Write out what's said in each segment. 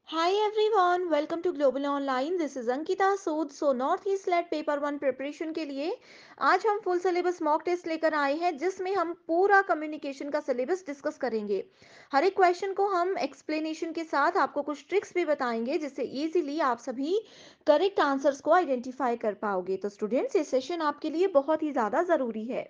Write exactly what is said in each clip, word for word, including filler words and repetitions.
Hi everyone, welcome to Global Online. This is Ankita Sood. So north east let paper one preparation के लिए आज हम full syllabus mock test लेकर आए हैं जिसमें हम पूरा कम्युनिकेशन का सिलेबस डिस्कस करेंगे। हर एक क्वेश्चन को हम एक्सप्लेनेशन के साथ आपको कुछ ट्रिक्स भी बताएंगे जिससे इजीली आप सभी करेक्ट आंसर्स को आइडेंटिफाई कर पाओगे। तो स्टूडेंट्स, ये सेशन आपके लिए बहुत ही ज़्यादा ज़रूरी है।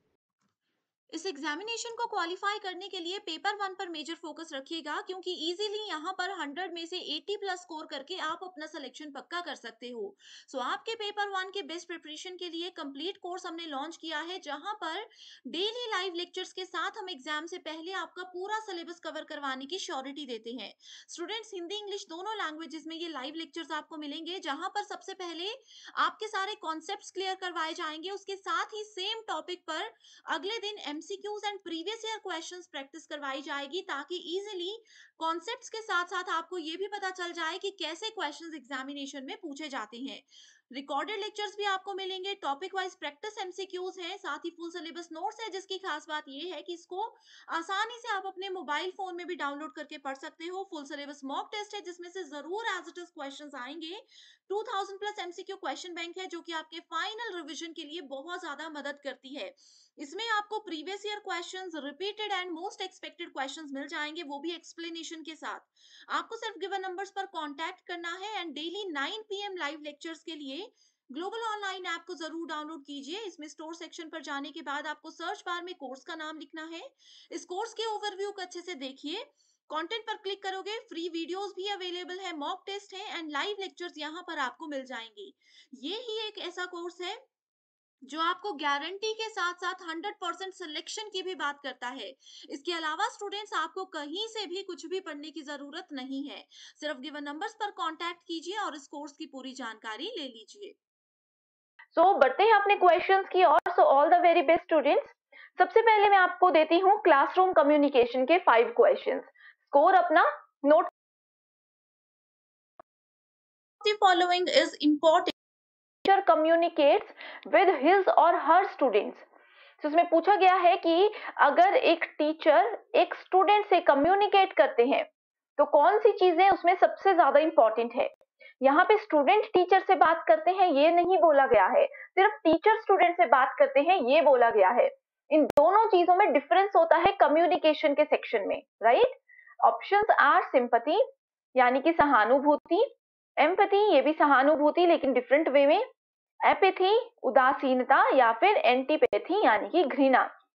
इस एग्जामिनेशन को क्वालिफाई करने के लिए पेपर वन पर मेजर फोकस रखिएगा, क्योंकि इजीली यहाँ पर हंड्रेड में से एटी प्लस स्कोर करके आप अपना सिलेक्शन पक्का कर सकते हो। सो आपके पेपर वन के बेस्ट प्रिपरेशन के लिए कंप्लीट कोर्स हमने लॉन्च किया है, जहाँ पर डेली लाइव लेक्चर्स के साथ हम एग्जाम से पहले आपका पूरा सिलेबस कवर करवाने की श्योरिटी देते हैं। स्टूडेंट्स, हिंदी इंग्लिश दोनों लैंग्वेजेस में ये लाइव लेक्चर्स आपको मिलेंगे, जहाँ पर सबसे पहले आपके सारे कॉन्सेप्ट्स क्लियर करवाए जाएंगे। उसके साथ ही सेम टॉपिक पर अगले दिन MCQs and previous year questions practice करवाई जाएगी, ताकि इजीली कॉन्सेप्ट्स के साथ साथ आपको ये भी पता चल जाए कि कैसे क्वेश्चंस एग्जामिनेशन में पूछे जाते हैं। रिकॉर्डेड लेक्चर्स भी आपको मिलेंगे, टॉपिक वाइज प्रैक्टिस एमसीक्यूज हैं, साथ ही फुल सिलेबस नोट्स है, जिसकी खास बात ये है कि इसको आसानी से आप अपने मोबाइल फोन में भी डाउनलोड करके पढ़ सकते हो। फुल सिलेबस मॉक टेस्ट है, जिसमें से जरूर एज इट इज क्वेश्चंस आएंगे। Two thousand plus MCQ question bank है, जो कि आपके फाइनल रिवीजन के लिए बहुत ज्यादा मदद करती है। इसमें आपको previous year questions, repeated and most expected questions मिल जाएंगे, वो भी एक्सप्लेनेशन के साथ। आपको सिर्फ गिवन नंबर्स पर कांटेक्ट करना है and daily nine PM live lectures के लिए ग्लोबल ऑनलाइन ऐप को जरूर डाउनलोड कीजिए। इसमें स्टोर सेक्शन पर जाने के बाद आपको सर्च बार में कोर्स का नाम लिखना है। इस कोर्स के ओवरव्यू को अच्छे से देखिए। कंटेंट पर क्लिक करोगे, फ्री वीडियोस भी अवेलेबल है, मॉक टेस्ट है एंड लाइव लेक्चर्स यहाँ पर आपको मिल जाएंगे। ये ही एक ऐसा कोर्स है जो आपको गारंटी के साथ साथ हंड्रेड परसेंट सिलेक्शन की भी बात करता है। इसके अलावा स्टूडेंट्स, आपको कहीं से भी कुछ भी पढ़ने की जरूरत नहीं है। सिर्फ गिवन नंबर्स पर कांटेक्ट कीजिए और इस कोर्स की पूरी जानकारी ले लीजिए। सो so, बढ़ते हैं अपने क्वेश्चंस की और। So all the very best students. सबसे पहले मैं आपको देती हूँ क्लासरूम कम्युनिकेशन के फाइव क्वेश्चंस। स्कोर अपना note. The following is important. Teacher communicates with his और हर स्टूडेंट्स। तो इसमें पूछा गया है कि अगर एक टीचर एक स्टूडेंट से कम्युनिकेट करते हैं तो कौन सी चीजें उसमें सबसे ज्यादा इंपॉर्टेंट है। यहाँ पे स्टूडेंट टीचर से बात करते हैं ये नहीं बोला गया है, सिर्फ टीचर स्टूडेंट से बात करते हैं ये बोला गया है। इन दोनों चीजों में डिफरेंस होता है कम्युनिकेशन के सेक्शन में, राइट। ऑप्शंस आर सिंपैथी यानी कि सहानुभूति, एम्पैथी ये भी सहानुभूति लेकिन डिफरेंट वे में, एपैथी उदासीनता, या फिर एंटीपैथी यानी कि घृणा।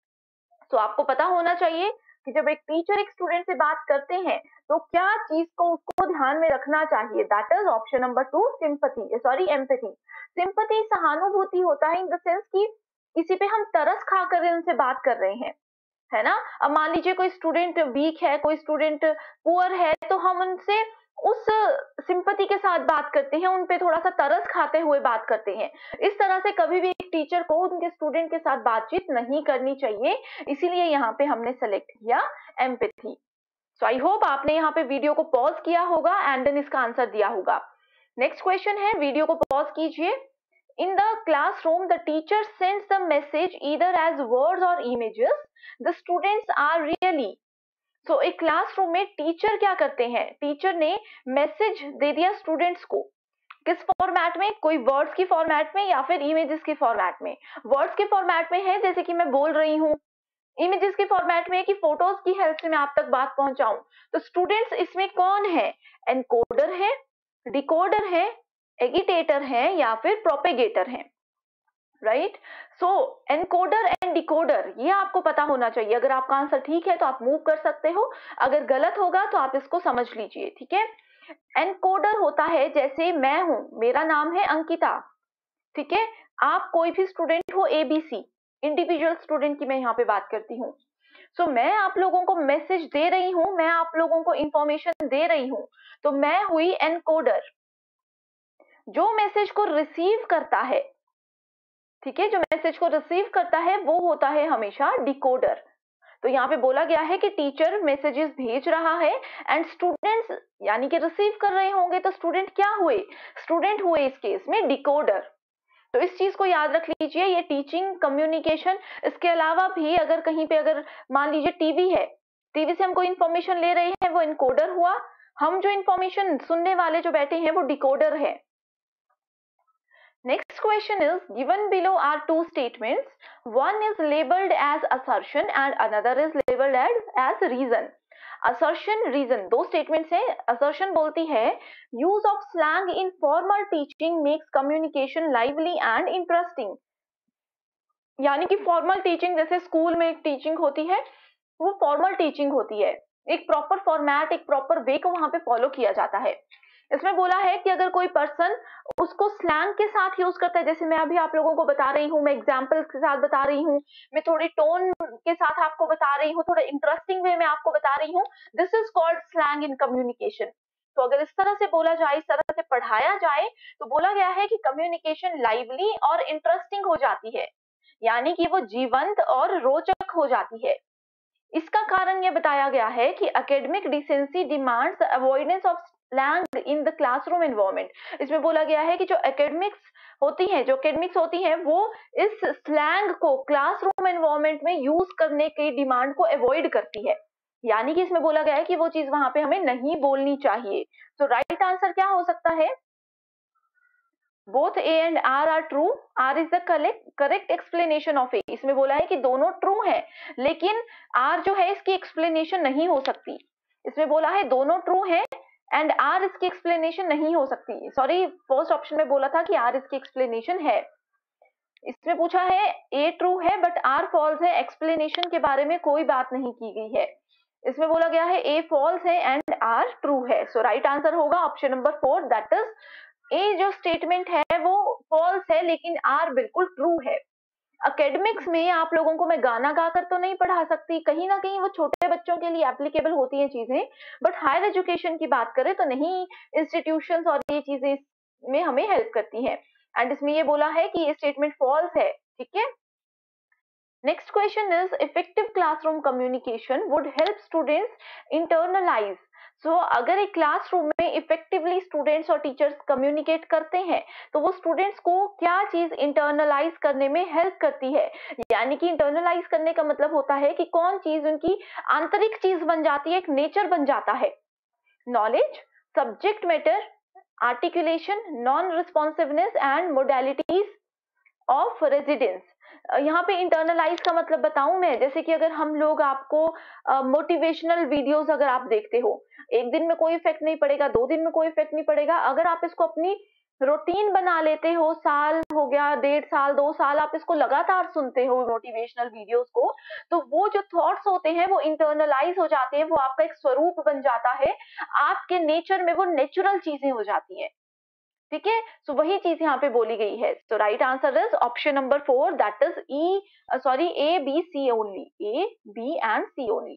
तो आपको पता होना चाहिए कि जब एक टीचर एक स्टूडेंट से बात करते हैं तो क्या चीज को उसको ध्यान में रखना चाहिए। That is option number two, sympathy sorry empathy. Sympathy सहानुभूति होता है इन द सेंस कि किसी पे हम तरस खा कर उनसे बात कर रहे हैं, है ना। अब मान लीजिए कोई स्टूडेंट वीक है, कोई स्टूडेंट पुअर है, तो हम उनसे उस सिंपैथी के साथ बात करते हैं, उन पे थोड़ा सा तरस खाते हुए बात करते हैं। इस तरह से कभी भी एक टीचर को उनके स्टूडेंट के साथ बातचीत नहीं करनी चाहिए, इसीलिए यहाँ पे हमने सेलेक्ट किया एम्पैथी। सो आई होप आपने यहाँ पे वीडियो को पॉज किया होगा एंड देन इसका आंसर दिया होगा। नेक्स्ट क्वेश्चन है, वीडियो को पॉज कीजिए। In the classroom, the teacher sends the message either as words or images. The students are really. So एक क्लासरूम में टीचर क्या करते हैं, टीचर ने मैसेज दे दिया स्टूडेंट्स को, किस फॉर्मेट में, कोई वर्ड्स की फॉर्मेट में या फिर इमेजेस की फॉर्मेट में। वर्ड्स के फॉर्मेट में है जैसे कि मैं बोल रही हूँ, इमेजेस के फॉर्मेट में है कि फोटोज की हेल्प से मैं आप तक बात पहुंचाऊं। तो स्टूडेंट्स इसमें कौन है, एनकोडर है, डिकोडर है, एगिटेटर है, या फिर प्रोपेगेटर है, right. So encoder and decoder ये आपको पता होना चाहिए। अगर आपका आंसर ठीक है तो आप मूव कर सकते हो, अगर गलत होगा तो आप इसको समझ लीजिए, ठीक है। एनकोडर होता है जैसे मैं हूं, मेरा नाम है अंकिता, ठीक है। आप कोई भी स्टूडेंट हो, एबीसी इंडिविजुअल स्टूडेंट की मैं यहाँ पे बात करती हूँ। सो so, मैं आप लोगों को मैसेज दे रही हूँ, मैं आप लोगों को इंफॉर्मेशन दे रही हूँ, तो मैं हुई एनकोडर। जो मैसेज को रिसीव करता है, ठीक है, जो मैसेज को रिसीव करता है वो होता है हमेशा डिकोडर। तो यहाँ पे बोला गया है कि टीचर मैसेजेस भेज रहा है एंड स्टूडेंट्स यानी कि रिसीव कर रहे होंगे, तो स्टूडेंट क्या हुए, स्टूडेंट हुए इस केस में डिकोडर। तो इस चीज को याद रख लीजिए, ये टीचिंग कम्युनिकेशन। इसके अलावा भी अगर कहीं पे अगर मान लीजिए टीवी है, टीवी से हम कोई इंफॉर्मेशन ले रहे हैं, वो इनकोडर हुआ। हम जो इंफॉर्मेशन सुनने वाले जो बैठे हैं वो डिकोडर है। Next question is, given below are two statements. One is labeled as assertion and another is labeled as, as reason. Assertion, reason, दो statements हैं। Assertion बोलती है use of slang in formal teaching makes communication lively and interesting. यानी कि formal teaching, जैसे school में एक teaching होती है, वो फॉर्मल टीचिंग होती है, एक प्रॉपर फॉर्मेट, एक प्रॉपर वे को वहां पे फॉलो किया जाता है। इसमें बोला है कि अगर कोई पर्सन उसको स्लैंग के साथ यूज करता है, जैसे मैं अभी आप लोगों को बता रही हूँ, मैं एग्जाम्पल्स के साथ बता रही हूँ, मैं थोड़ी टोन के साथ आपको बता रही हूँ, थोड़ा इंटरेस्टिंग वे में आपको बता रही हूँ, this is called slang in communication. तो अगर इस तरह से बोला जाए, इस तरह से पढ़ाया जाए, तो बोला गया है कि कम्युनिकेशन लाइवली और इंटरेस्टिंग हो जाती है, यानी कि वो जीवंत और रोचक हो जाती है। इसका कारण यह बताया गया है कि academic decency demands avoidance of slang in the classroom environment. इसमें बोला गया है कि जो एकेडमिक्स होती हैं, जो एकेडमिक्स होती हैं, वो इस स्लैंग को क्लासरूम एनवायरनमेंट में यूज करने की डिमांड को अवॉइड करती है, यानी कि इसमें बोला गया है कि वो चीज वहां पे हमें नहीं बोलनी चाहिए। तो राइट आंसर क्या हो सकता है? Both A and R are true, R is the correct explanation of A. इसमें बोला है कि दोनों ट्रू है, लेकिन आर जो है इसकी एक्सप्लेनेशन नहीं हो सकती। इसमें बोला है दोनों ट्रू है एंड आर इसकी एक्सप्लेनेशन नहीं हो सकती। सॉरी, फर्स्ट ऑप्शन में बोला था कि आर इसकी एक्सप्लेनेशन है। इसमें पूछा है ए ट्रू है बट आर फॉल्स है, एक्सप्लेनेशन के बारे में कोई बात नहीं की गई है। इसमें बोला गया है ए फॉल्स है एंड आर ट्रू है। सो राइट आंसर होगा option number four, that is A जो स्टेटमेंट है वो फॉल्स है लेकिन आर बिल्कुल ट्रू है। एकेडमिक्स में आप लोगों को मैं गाना गाकर तो नहीं पढ़ा सकती, कहीं ना कहीं वो छोटे बच्चों के लिए एप्लीकेबल होती हैं चीजें, बट हायर एजुकेशन की बात करें तो नहीं, इंस्टीट्यूशंस और ये चीजें में हमें हेल्प करती हैं। एंड इसमें ये बोला है कि ये स्टेटमेंट फॉल्स है, ठीक है। Next question is, effective classroom communication would help students internalize. So so, अगर एक क्लासरूम में इफेक्टिवली स्टूडेंट्स और टीचर्स कम्युनिकेट करते हैं तो वो स्टूडेंट्स को क्या चीज इंटरनलाइज करने में हेल्प करती है, यानी कि इंटरनलाइज करने का मतलब होता है कि कौन चीज उनकी आंतरिक चीज बन जाती है, एक नेचर बन जाता है। Knowledge, subject matter, articulation, non responsiveness and modalities of residence. यहाँ पे इंटरनलाइज का मतलब बताऊं मैं, जैसे कि अगर हम लोग आपको मोटिवेशनल uh, वीडियोस अगर आप देखते हो, एक दिन में कोई इफेक्ट नहीं पड़ेगा, दो दिन में कोई इफेक्ट नहीं पड़ेगा, अगर आप इसको अपनी रूटीन बना लेते हो, साल हो गया, डेढ़ साल, दो साल आप इसको लगातार सुनते हो मोटिवेशनल वीडियोस को, तो वो जो थॉट्स होते हैं वो इंटरनलाइज हो जाते हैं, वो आपका एक स्वरूप बन जाता है, आपके नेचर में वो नेचुरल चीजें हो जाती हैं, ठीक है। सो वही चीज यहाँ पे बोली गई है। So right answer is option number four, that is E sorry A B C only, A B and C only.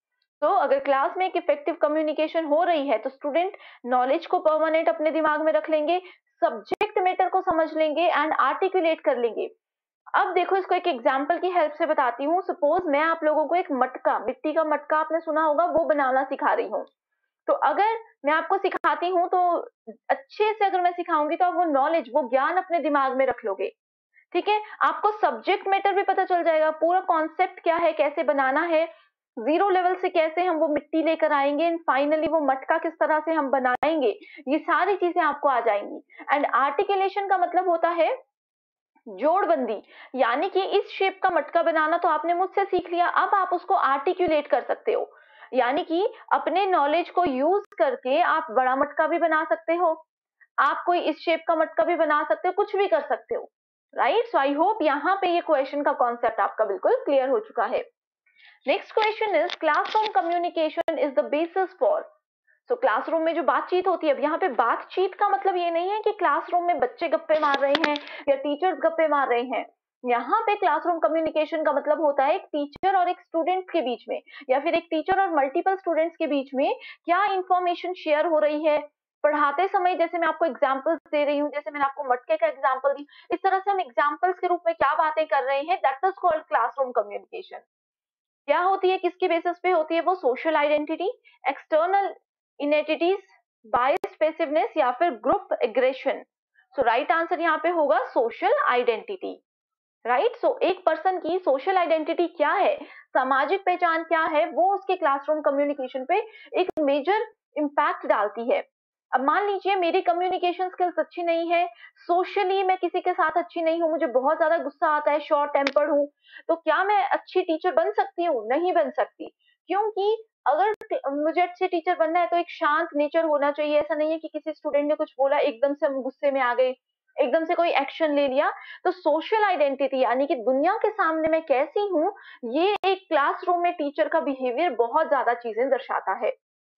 तो अगर क्लास में एक इफेक्टिव कम्युनिकेशन हो रही है तो स्टूडेंट नॉलेज को परमानेंट अपने दिमाग में रख लेंगे, सब्जेक्ट मैटर को समझ लेंगे एंड आर्टिकुलेट कर लेंगे। अब देखो, इसको एक एग्जाम्पल की हेल्प से बताती हूँ। सपोज मैं आप लोगों को एक मटका, मिट्टी का मटका आपने सुना होगा, वो बनाना सिखा रही हूँ। तो अगर मैं आपको सिखाती हूँ तो अच्छे से अगर मैं सिखाऊंगी तो आप वो नॉलेज, वो ज्ञान अपने दिमाग में रख लोगे, ठीक है। आपको सब्जेक्ट मैटर भी पता चल जाएगा, पूरा कॉन्सेप्ट क्या है, कैसे बनाना है, जीरो लेवल से कैसे हम वो मिट्टी लेकर आएंगे एंड फाइनली वो मटका किस तरह से हम बनाएंगे, ये सारी चीजें आपको आ जाएंगी। एंड आर्टिकुलेशन का मतलब होता है जोड़बंदी, यानी कि इस शेप का मटका बनाना तो आपने मुझसे सीख लिया, अब आप उसको आर्टिकुलेट कर सकते हो, यानी कि अपने नॉलेज को यूज करके आप बड़ा मटका भी बना सकते हो, आप कोई इस शेप का मटका भी बना सकते हो, कुछ भी कर सकते हो, राइट। सो आई होप यहाँ पे ये क्वेश्चन का कॉन्सेप्ट आपका बिल्कुल क्लियर हो चुका है। Next question is, classroom communication is the basis for. So classroom में जो बातचीत होती है, अब यहाँ पे बातचीत का मतलब ये नहीं है कि क्लासरूम में बच्चे गप्पे मार रहे हैं या टीचर्स गप्पे मार रहे हैं। यहाँ पे क्लासरूम कम्युनिकेशन का मतलब होता है एक टीचर और एक स्टूडेंट के बीच में, या फिर एक टीचर और मल्टीपल स्टूडेंट्स के बीच में क्या इंफॉर्मेशन शेयर हो रही है पढ़ाते समय। जैसे मैं आपको एग्जांपल्स दे रही हूँ, जैसे मैंने आपको मटके का एग्जांपल दी, इस तरह से हम एग्जांपल्स के रूप में क्या बातें कर रहे हैं, that is called classroom communication. क्या होती है, किसके बेसिस पे होती है वो, social identity, external entities, bias passiveness या फिर group aggression. So right answer यहाँ पे होगा सोशल आइडेंटिटी, राइट। सो एक पर्सन की सोशल आइडेंटिटी क्या है, सामाजिक पहचान क्या है, वो उसके क्लासरूम कम्युनिकेशन पे एक मेजर इम्पैक्ट डालती है। अब मान लीजिए मेरी कम्युनिकेशन स्किल्स अच्छी नहीं है, सोशली मैं किसी के साथ अच्छी नहीं हूँ, मुझे बहुत ज़्यादा गुस्सा आता है, शॉर्ट टेम्पर्ड हूँ, तो क्या मैं अच्छी टीचर बन सकती हूँ? नहीं बन सकती। क्योंकि अगर ट मुझे अच्छी टीचर बनना है तो एक शांत नेचर होना चाहिए। ऐसा नहीं है कि किसी स्टूडेंट ने कुछ बोला, एकदम से हम गुस्से में आ गए, एकदम से कोई एक्शन ले लिया। तो सोशल आइडेंटिटी यानी कि दुनिया के सामने मैं कैसी हूँ, ये एक क्लासरूम में टीचर का बिहेवियर बहुत ज़्यादा चीज़ें दर्शाता है।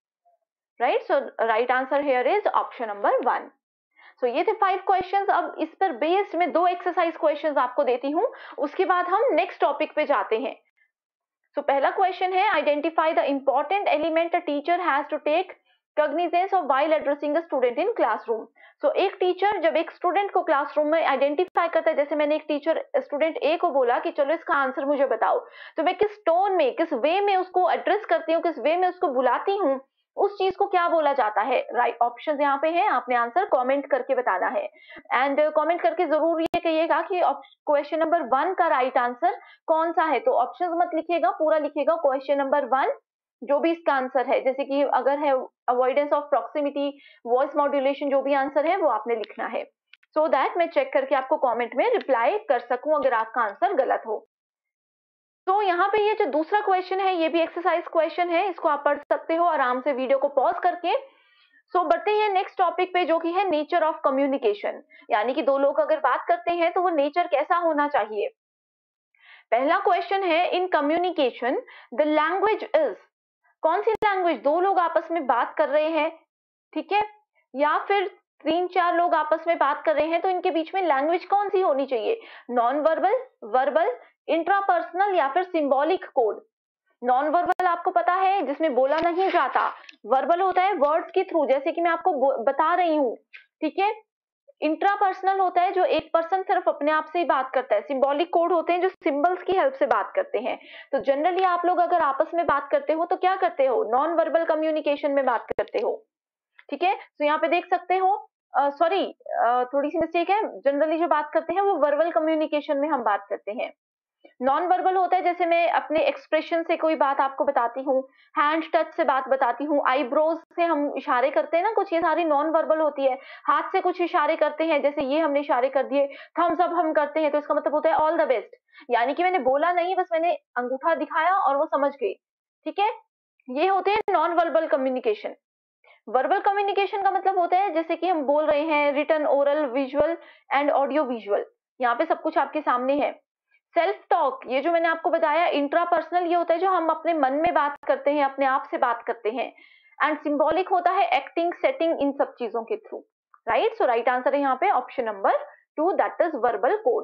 Right? So right answer here is option number one. So ये थे फाइव क्वेश्चंस। अब इस पर बेस्ड मैं दो एक्सरसाइज क्वेश्चंस आपको देती हूँ, उसके बाद हम नेक्स्ट टॉपिक पे जाते हैं। सो so, पहला क्वेश्चन है, identify the important element a teacher has to take cognizance of while addressing a student in classroom. So एक टीचर जब एक स्टूडेंट को क्लासरूम में आइडेंटिफाई करता है, जैसे मैंने एक टीचर स्टूडेंट ए को बोला कि चलो इसका आंसर मुझे बताओ, तो मैं किस टोन में, किस वे में उसको एड्रेस करती हूँ, किस वे में उसको बुलाती हूँ, उस चीज को क्या बोला जाता है। राइट ऑप्शन यहाँ पे है, आपने आंसर कमेंट करके बताना है। एंड कमेंट करके जरूर ये कहिएगा कि क्वेश्चन नंबर वन का राइट आंसर कौन सा है। तो ऑप्शंस मत लिखिएगा, पूरा लिखिएगा क्वेश्चन नंबर वन जो भी इसका आंसर है। जैसे कि अगर है avoidance of proximity, voice modulation, जो भी आंसर है वो आपने लिखना है, सो so दैट मैं चेक करके आपको कमेंट में रिप्लाई कर सकूं अगर आपका आंसर गलत हो। तो यहाँ पे ये जो दूसरा क्वेश्चन है ये भी एक्सरसाइज क्वेश्चन है, इसको आप पढ़ सकते हो आराम से वीडियो को पॉज करके। सो so, बढ़ते हैं नेक्स्ट टॉपिक पे जो कि है नेचर ऑफ कम्युनिकेशन, यानी कि दो लोग अगर बात करते हैं तो वो नेचर कैसा होना चाहिए। पहला क्वेश्चन है, in communication the language is, कौन सी लैंग्वेज, दो लोग आपस में बात कर रहे हैं, ठीक है, या फिर तीन चार लोग आपस में बात कर रहे हैं, तो इनके बीच में लैंग्वेज कौन सी होनी चाहिए, नॉन वर्बल, वर्बल, इंट्रापर्सनल या फिर सिंबॉलिक कोड। नॉन वर्बल आपको पता है जिसमें बोला नहीं जाता, वर्बल होता है वर्ड्स के थ्रू, जैसे कि मैं आपको बता रही हूँ, ठीक है। इंट्रापर्सनल होता है जो एक पर्सन सिर्फ अपने आप से ही बात करता है। सिंबॉलिक कोड होते हैं जो सिंबल्स की हेल्प से बात करते हैं। तो जनरली आप लोग अगर आपस में बात करते हो तो क्या करते हो, नॉन वर्बल कम्युनिकेशन में बात करते हो, ठीक है। तो यहाँ पे देख सकते हो, सॉरी थोड़ी सी मिस्टेक है, जनरली जो बात करते हैं वो वर्बल कम्युनिकेशन में हम बात करते हैं। नॉन वर्बल होता है जैसे मैं अपने एक्सप्रेशन से कोई बात आपको बताती हूँ, हैंड टच से बात बताती हूँ, आईब्रोज से हम इशारे करते हैं ना कुछ, ये सारी नॉन वर्बल होती है। हाथ से कुछ इशारे करते हैं, जैसे ये हमने इशारे कर दिए, थम्स अप हम करते हैं, तो इसका मतलब होता है ऑल द बेस्ट, यानी कि मैंने बोला नहीं, बस मैंने अंगूठा दिखाया और वो समझ गई, ठीक है। ये होते हैं non verbal communication. Verbal communication का मतलब होता है जैसे कि हम बोल रहे हैं, written, oral, visual and audio visual, यहाँ पे सब कुछ आपके सामने है। सेल्फ टॉक, ये जो मैंने आपको बताया, इंट्रापर्सनल ये होता है जो हम अपने मन में बात करते हैं, अपने आप से बात करते हैं। एंड सिंबॉलिक होता है एक्टिंग, सेटिंग, इन सब चीजों के through. Right, so right answer है यहाँ पे option number two, that is verbal code.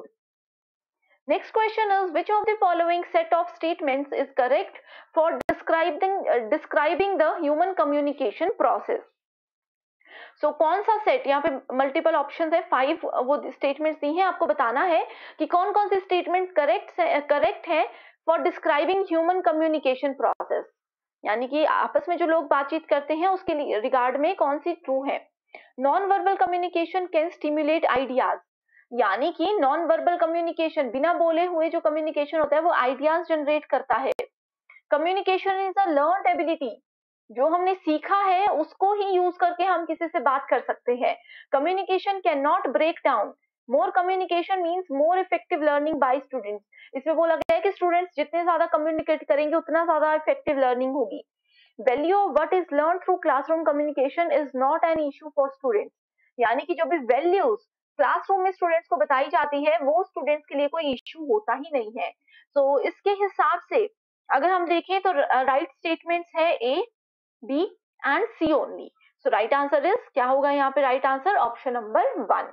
Next question is, which of the following set of statements is correct for describing uh, describing the human communication process? So so, कौन सा set, यहाँ पे multiple options है, five वो statements दी हैं, आपको बताना है कि कौन कौन से स्टेटमेंट करेक्ट करेक्ट है for describing human communication process, यानी कि आपस में जो लोग बातचीत करते हैं उसके लिए रिगार्ड में कौन सी ट्रू है। Non verbal communication can stimulate ideas, यानी कि नॉन वर्बल कम्युनिकेशन, बिना बोले हुए जो कम्युनिकेशन होता है वो आइडियाज जनरेट करता है। Communication is a learned ability, जो हमने सीखा है उसको ही यूज करके हम किसी से बात कर सकते हैं। Communication can not break down, more communication means more effective learning by students. इसमें बोला गया है कि स्टूडेंट्स जितने ज्यादा कम्युनिकेट करेंगे उतना ज्यादा इफेक्टिव लर्निंग होगी। Value of what is learn through classroom communication is not an issue for students, यानी कि जो भी वैल्यूज क्लासरूम में स्टूडेंट्स को बताई जाती है वो स्टूडेंट्स के लिए कोई इश्यू होता ही नहीं है। तो so, इसके हिसाब से अगर हम देखें तो राइट स्टेटमेंट्स है A, B and C only. So right answer is, क्या होगा यहाँ पे right answer, option number one.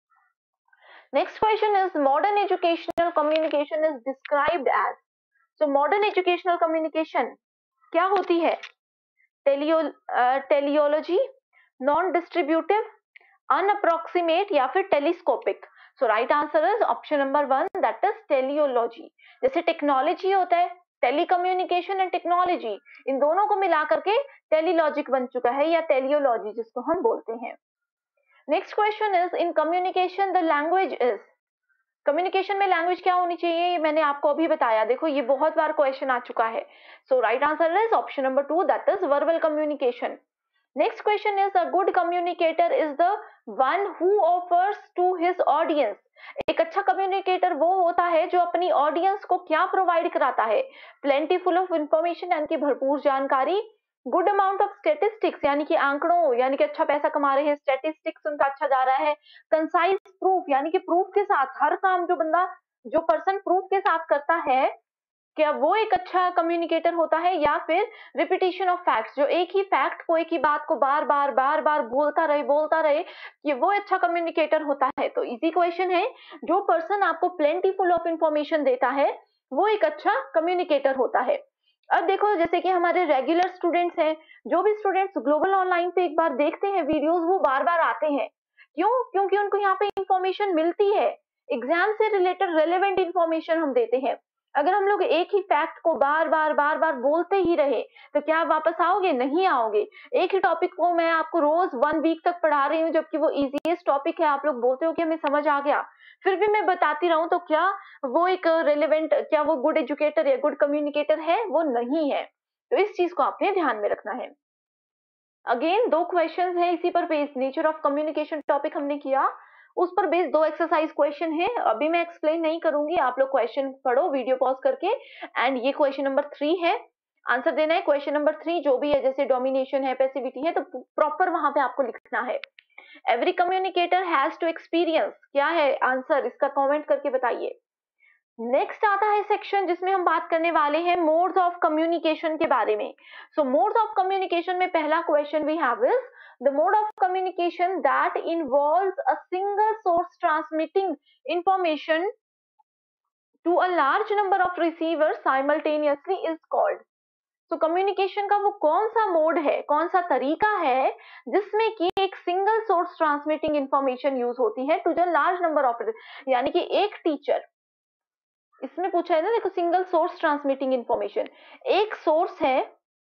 Next question is, modern educational communication is described as. सो मॉडर्न एजुकेशनल कम्युनिकेशन क्या होती है, teleo teleology, non distributive, unapproximate या फिर telescopic. So right answer is option number one, that is teleology. जैसे technology होता है, telecommunication and technology, इन दोनों को मिला करके टेलीलॉजिक बन चुका है या टेलियोलॉजी जिसको हम बोलते हैं। Next question is, in communication the language is. Communication में लैंग्वेज क्या होनी चाहिए, ये मैंने आपको अभी बताया, देखो ये बहुत बार क्वेश्चन आ चुका है। So right answer is option number two, that is verbal communication. Next question is, a good communicator is the one who offers to his audience. एक अच्छा कम्युनिकेटर वो होता है जो अपनी ऑडियंस को क्या प्रोवाइड कराता है? प्लेंटीफुल ऑफ इंफॉर्मेशन यानी कि भरपूर जानकारी, गुड अमाउंट ऑफ स्टेटिस्टिक्स यानी कि आंकड़ों यानी कि अच्छा पैसा कमा रहे हैं, स्टेटिस्टिक्स उनका अच्छा जा रहा है, कंसाइज प्रूफ यानी कि प्रूफ के साथ हर काम जो बंदा जो पर्सन प्रूफ के साथ करता है, क्या वो एक अच्छा कम्युनिकेटर होता है, या फिर रिपीटिशन ऑफ फैक्ट्स जो एक ही फैक्ट को एक ही बात को बार बार बार बार बोलता रहे बोलता रहे, ये वो अच्छा कम्युनिकेटर होता है? तो इजी क्वेश्चन है, जो पर्सन आपको प्लेंटीफुल ऑफ इंफॉर्मेशन देता है वो एक अच्छा कम्युनिकेटर होता है। अब देखो, जैसे कि हमारे रेगुलर स्टूडेंट्स हैं, जो भी स्टूडेंट्स ग्लोबल ऑनलाइन पे एक बार देखते हैं वीडियोस, वो बार बार आते हैं। क्यों? क्योंकि उनको यहाँ पे इंफॉर्मेशन मिलती है, एग्जाम से रिलेटेड रेलेवेंट इंफॉर्मेशन हम देते हैं। अगर हम लोग एक ही फैक्ट को बार बार बार बार बोलते ही रहे तो क्या आप वापस आओगे? नहीं आओगे। एक ही टॉपिक को मैं आपको रोज वन वीक तक पढ़ा रही हूँ, जबकि वो इजीएस्ट टॉपिक है, आप लोग बोलते हो कि हमें समझ आ गया, फिर भी मैं बताती रहूं, तो क्या वो एक रेलेवेंट, क्या वो गुड एजुकेटर या गुड कम्युनिकेटर है? वो नहीं है। तो इस चीज को आपने ध्यान में रखना है। अगेन दो क्वेश्चंस हैं इसी पर based, nature of communication topic हमने किया, उस पर बेस्ड दो एक्सरसाइज क्वेश्चन है। अभी मैं एक्सप्लेन नहीं करूंगी, आप लोग क्वेश्चन पढ़ो वीडियो पॉज करके। एंड ये क्वेश्चन नंबर थ्री है, आंसर देना है क्वेश्चन नंबर थ्री, जो भी है, जैसे डोमिनेशन है, पैसिविटी है, तो प्रॉपर वहां पे आपको लिखना है। Every communicator has to experience, क्या है आंसर इसका? कमेंट करके बताइए। नेक्स्ट आता है सेक्शन जिसमें हम बात करने वाले हैं मोड्स ऑफ कम्युनिकेशन के बारे में। सो मोड्स ऑफ कम्युनिकेशन में पहला question we have is, the mode of communication that involves a single source transmitting information to a large number of receivers simultaneously is called. तो कम्युनिकेशन का वो कौन सा मोड है, कौन सा तरीका है जिसमें कि एक single source transmitting information use होती है to the large number of, यानी कि एक टीचर, इसमें पूछा है ना, देखो, सिंगल सोर्स ट्रांसमिटिंग इंफॉर्मेशन, एक सोर्स है,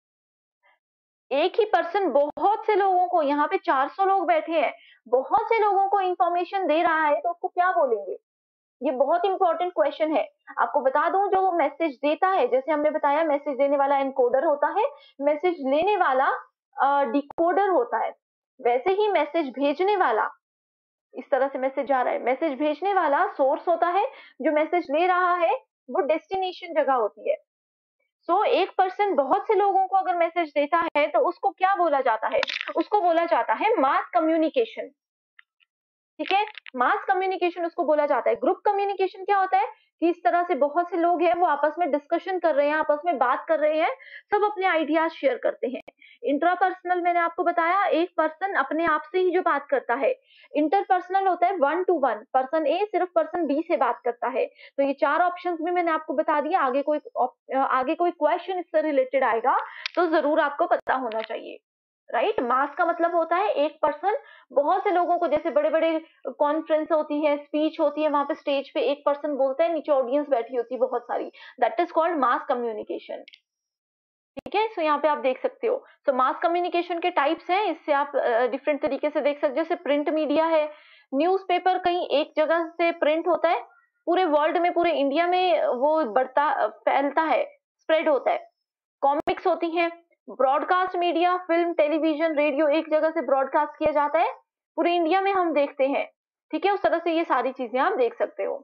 एक ही पर्सन बहुत से लोगों को, यहाँ पे चार सौ लोग बैठे हैं, बहुत से लोगों को इंफॉर्मेशन दे रहा है, तो उसको क्या बोलेंगे? ये बहुत इंपॉर्टेंट क्वेश्चन है। आपको बता दूं, जो मैसेज देता है, जैसे हमने बताया, मैसेज देने वाला एनकोडर होता है, मैसेज लेने वाला डिकोडर होता है, वैसे ही मैसेज भेजने वाला, इस तरह से मैसेज जा रहा है, मैसेज भेजने वाला सोर्स होता है, जो मैसेज ले रहा है वो डेस्टिनेशन जगह होती है। सो so, एक पर्सन बहुत से लोगों को अगर मैसेज देता है तो उसको क्या बोला जाता है? उसको बोला जाता है मास कम्युनिकेशन। ठीक है, मास कम्युनिकेशन उसको बोला जाता है। ग्रुप कम्युनिकेशन क्या होता है कि इस तरह से बहुत से लोग हैं, वो आपस में डिस्कशन कर रहे हैं, आपस में बात कर रहे हैं, सब अपने आइडियाज शेयर करते हैं। इंट्रापर्सनल मैंने आपको बताया, एक पर्सन अपने आप से ही जो बात करता है। इंटरपर्सनल होता है one to one, person A सिर्फ पर्सन बी से बात करता है। तो ये चार ऑप्शंस भी मैंने आपको बता दिया। आगे कोई आगे कोई क्वेश्चन इससे रिलेटेड आएगा तो जरूर आपको पता होना चाहिए। राइट, मास का मतलब होता है एक पर्सन बहुत से लोगों को, जैसे बड़े बड़े कॉन्फ्रेंस होती है, स्पीच होती है, वहां पे स्टेज पे एक पर्सन बोलता है, नीचे ऑडियंस बैठी होती है बहुत सारी, that is called mass communication. ठीक है, सो यहाँ पे आप देख सकते हो। सो मास कम्युनिकेशन के टाइप्स हैं, इससे आप डिफरेंट uh, तरीके से देख सकते हो। जैसे प्रिंट मीडिया है, न्यूज़पेपर कहीं एक जगह से प्रिंट होता है, पूरे वर्ल्ड में, पूरे इंडिया में वो बढ़ता फैलता है, स्प्रेड होता है। कॉमिक्स होती हैं, broadcast media, film, television, radio, एक जगह से ब्रॉडकास्ट किया जाता है, पूरे इंडिया में हम देखते हैं। ठीक है, उस तरह से ये सारी चीजें आप देख सकते हो।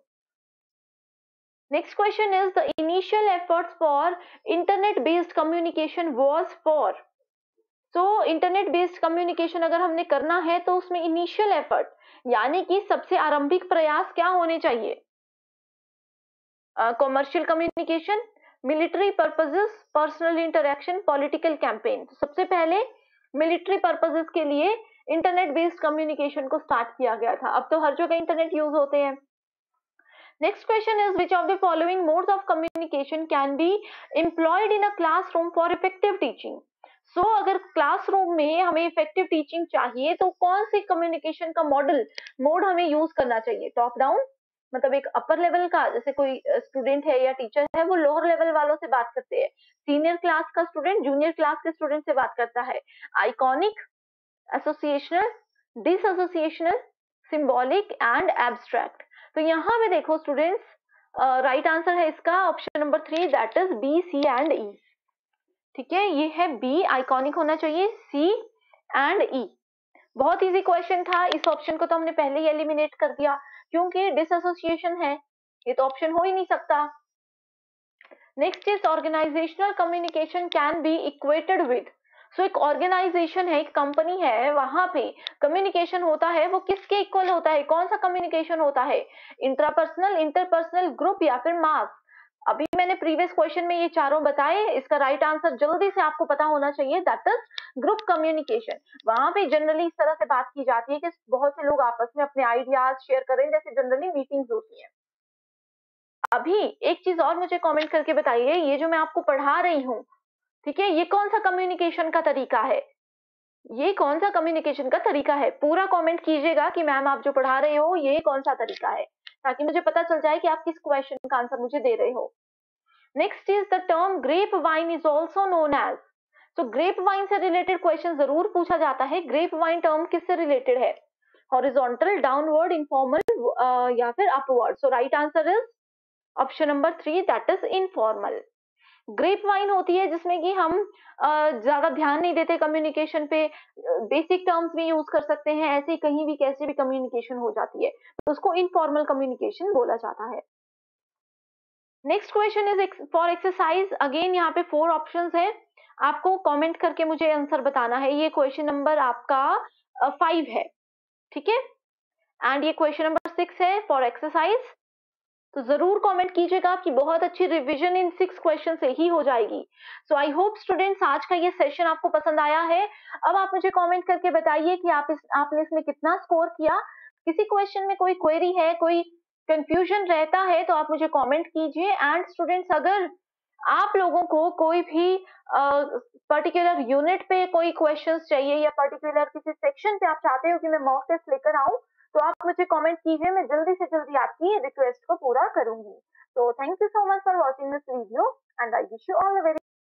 Next question is, the initial efforts for internet based communication was for. So internet based communication अगर हमने करना है तो उसमें इनिशियल एफर्ट यानी कि सबसे आरंभिक प्रयास क्या होने चाहिए? Commercial communication, military purposes, personal interaction, political campaign. सबसे पहले मिलिट्री पर्पसेस के लिए इंटरनेट बेस्ड कम्युनिकेशन को स्टार्ट किया गया था, अब तो हर जगह इंटरनेट यूज होते हैं। Next question is, which of the following modes of communication can be employed in a classroom for effective teaching. So अगर क्लासरूम में हमें इफेक्टिव टीचिंग चाहिए तो कौन सी कम्युनिकेशन का मॉडल मोड हमें यूज करना चाहिए? टॉप डाउन, मतलब एक अपर लेवल का, जैसे कोई स्टूडेंट है या टीचर है, वो लोअर लेवल वालों से बात करते हैं, सीनियर क्लास का स्टूडेंट जूनियर क्लास के स्टूडेंट से बात करता है। Iconic, associational, dissociational, symbolic and abstract. तो यहाँ पे देखो स्टूडेंट्स, राइट आंसर है इसका option number three, that is B, C and E. ठीक है, ये है बी, आइकॉनिक होना चाहिए, सी एंड ई। बहुत इजी क्वेश्चन था, इस ऑप्शन को तो हमने पहले ही एलिमिनेट कर दिया क्योंकि डिसएसोसिएशन है, ये तो ऑप्शन हो ही नहीं सकता। Next is organizational communication can be equated with. So एक ऑर्गेनाइजेशन है, एक कंपनी है, वहां पे कम्युनिकेशन होता है, वो किसके इक्वल होता है? कौन सा कम्युनिकेशन होता है? इंट्रापर्सनल, इंटरपर्सनल, ग्रुप या फिर मास? अभी मैंने प्रीवियस क्वेश्चन में ये चारों बताए, इसका राइट आंसर जल्दी से आपको पता होना चाहिए, दैट इज ग्रुप कम्युनिकेशन। वहां पे जनरली इस तरह से बात की जाती है कि बहुत से लोग आपस में अपने आइडियाज शेयर करें, जैसे जनरली मीटिंग्स होती हैं। अभी एक चीज और मुझे कमेंट करके बताइए, ये जो मैं आपको पढ़ा रही हूँ, ठीक है, ये कौन सा कम्युनिकेशन का तरीका है? ये कौन सा कम्युनिकेशन का तरीका है? पूरा कमेंट कीजिएगा कि मैम आप जो पढ़ा रहे हो ये कौन सा तरीका है, ताकि मुझे पता चल जाए कि आप किस क्वेश्चन का आंसर मुझे दे रहे हो। Next is the term grape vine is also known as. तो ग्रेप वाइन से रिलेटेड क्वेश्चन जरूर पूछा जाता है। ग्रेप वाइन टर्म किससे रिलेटेड है? हॉरिजॉन्टल, डाउनवर्ड, इनफॉर्मल या फिर upward? So right answer is option number three, that is informal. Grape vine होती है जिसमें कि हम अ, ज्यादा ध्यान नहीं देते कम्युनिकेशन पे, बेसिक टर्म्स भी यूज कर सकते हैं, ऐसे ही कहीं भी कैसे भी कम्युनिकेशन हो जाती है, तो उसको इनफॉर्मल कम्युनिकेशन बोला जाता है। Next question is for exercise. Again यहाँ पे फोर ऑप्शंस है, आपको कमेंट करके मुझे आंसर बताना है। ये क्वेश्चन नंबर आपका फाइव है, ठीक है, एंड ये क्वेश्चन नंबर सिक्स है फॉर एक्सरसाइज। तो जरूर कमेंट कीजिएगा, आपकी बहुत अच्छी रिवीजन इन सिक्स क्वेश्चन से ही हो जाएगी। सो आई होप स्टूडेंट्स आज का ये सेशन आपको पसंद आया है। अब आप मुझे कमेंट करके बताइए कि आप इस आपने इसमें कितना स्कोर किया। किसी क्वेश्चन में कोई क्वेरी है, कोई कंफ्यूजन रहता है तो आप मुझे कमेंट कीजिए। एंड स्टूडेंट्स, अगर आप लोगों को कोई भी पर्टिकुलर यूनिट पे कोई क्वेश्चंस चाहिए या पर्टिकुलर किसी सेक्शन पे आप चाहते हो कि मैं मॉक टेस्ट लेकर आऊं, तो आप मुझे कमेंट कीजिए, मैं जल्दी से जल्दी आपकी रिक्वेस्ट को पूरा करूंगी। तो thank you so much for watching this video and I wish you all a very